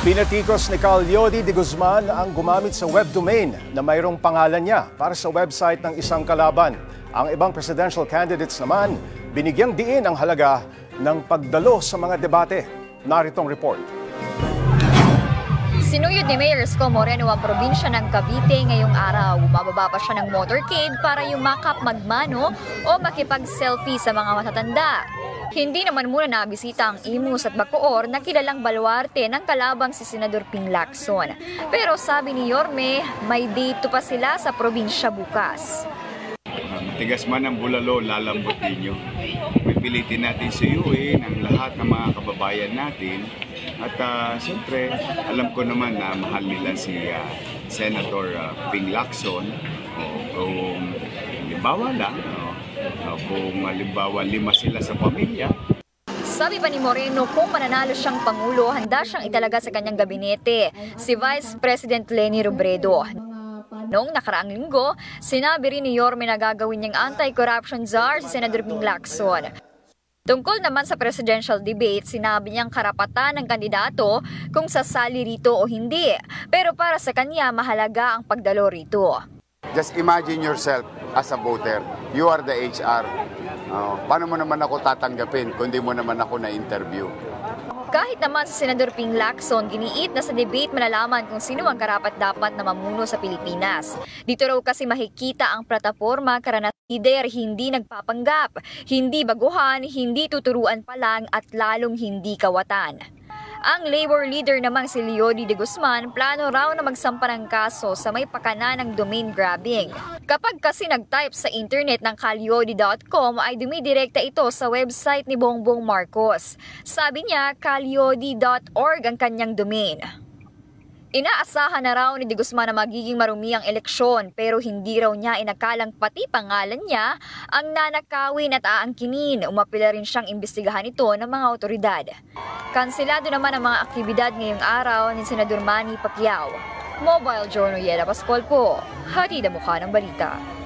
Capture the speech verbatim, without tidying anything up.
Pinatikos ni Calyodi de Guzman ang gumamit sa web domain na mayroong pangalan niya para sa website ng isang kalaban. Ang ibang presidential candidates naman, binigyang diin ang halaga ng pagdalo sa mga debate. Naritong report. Sinuyod ni Mayor Isko Moreno ang probinsya ng Cavite ngayong araw. Bumababa pa siya ng motorcade para yumakap magmano o makipag-selfie sa mga matatanda. Hindi naman muna nabisita ang Imus at Bacoor na kilalang baluarte ng kalabang si Senador Ping Lacson. Pero sabi ni Yorme, may dito pa sila sa probinsya bukas. Matigas man ang bulalo, lalambutin nyo. Pipilitin natin suyuin ang lahat ng mga kababayan natin. At uh, siyempre, alam ko naman na mahal nila si uh, Senator uh, Ping Lacson. O, kung halimbawa lang, o, o, kung halimbawa lima sila sa pamilya. Sabi pa ni Moreno, kung mananalo siyang Pangulo, handa siyang italaga sa kanyang gabinete si Vice President Leni Robredo. Noong nakaraang linggo, sinabi rin ni Yorme na gagawin niyang anti-corruption czar si Senador Ping Lacson. Tungkol naman sa presidential debate, sinabi niyang karapatan ng kandidato kung sasali rito o hindi. Pero para sa kanya, mahalaga ang pagdalo rito. Just imagine yourself as a voter. You are the H R. Uh, paano mo naman ako tatanggapin kung di mo naman ako na-interview? Kahit naman sa Senador Ping Lacson, giniit na sa debate malalaman kung sino ang karapat-dapat na mamuno sa Pilipinas. Dito raw kasi makikita ang plataporma karana leader hindi nagpapanggap, hindi baguhan, hindi tuturuan pa lang at lalong hindi kawatan. Ang labor leader namang si Leody de Guzman, plano raw na magsampa ng kaso sa may pakana ng domain grabbing. Kapag kasi nag-type sa internet ng calyodi dot com ay dumidirekta ito sa website ni Bongbong Marcos. Sabi niya, calyodi dot org ang kanyang domain. Inaasahan na raw ni de Guzman na magiging marumi ang eleksyon pero hindi raw niya inakalang pati pangalan niya ang nanakawin at aangkinin. Umapila rin siyang imbestigahan ito ng mga otoridad. Kanselado naman ang mga aktibidad ngayong araw ni Senador Manny Pacquiao. Mobile Journal Yeda Pascual po, hatid ang mukha ng balita.